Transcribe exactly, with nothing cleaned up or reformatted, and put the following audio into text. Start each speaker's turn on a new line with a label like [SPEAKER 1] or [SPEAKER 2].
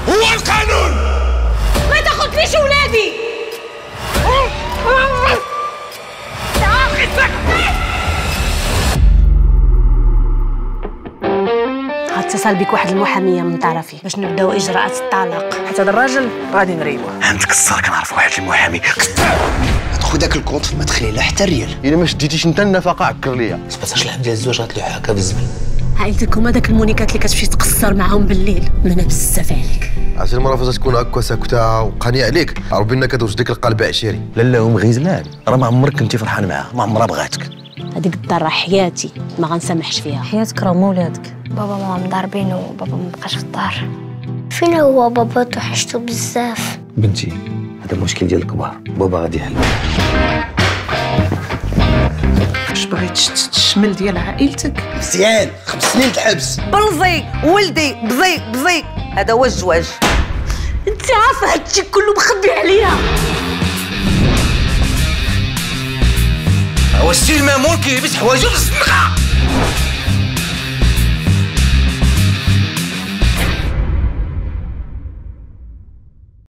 [SPEAKER 1] هو القانون.
[SPEAKER 2] ما تاخذليش ولادي. تعال خفك.
[SPEAKER 3] اتصل بك واحد المحاميه من طرفي باش نبداو اجراءات الطلاق.
[SPEAKER 4] حتى هذا الراجل غادي نريبوه.
[SPEAKER 1] عندك الصار كنعرف واحد المحامي.
[SPEAKER 5] تاخذ داك الكونت ما تخلي لا حتى ريال.
[SPEAKER 1] الا ما شديتيش انت النفقه عكر ليا.
[SPEAKER 5] سبعطاش العام ديال الزواج غتلوح هكا بالزمن.
[SPEAKER 3] عائلتك هما داك المونيكات اللي كتمشي تقصر معاهم بالليل. انا بزاف عليك.
[SPEAKER 1] عرفتي المراه فاش تكون هكا ساكته وقانيه عليك ربي انك كتوجد ديك القلب عشيري.
[SPEAKER 5] لالا هو مغيزلان راه ما عمرك كنتي فرحان معاها، ما عمرها بغاتك.
[SPEAKER 3] هذيك الدار راه حياتي ما غنسامحش فيها.
[SPEAKER 6] حياتك راه ولادك.
[SPEAKER 7] بابا وماما مضاربين وبابا ما بقاش في الدار. فين هو بابا؟ توحشتو بزاف.
[SPEAKER 5] بنتي هذا المشكل ديال الكبار، بابا غادي يحل.
[SPEAKER 4] واش باغي تشمل ديال عائلتك؟
[SPEAKER 5] مزيان خمس سنين الحبس.
[SPEAKER 4] بلزي ولدي بزيك بزيك، هذا هو الزواج.
[SPEAKER 3] انت عارفه هادشي كله مخبي عليا.
[SPEAKER 1] هو السي المامون كيلبس حوايجو في الزنقه.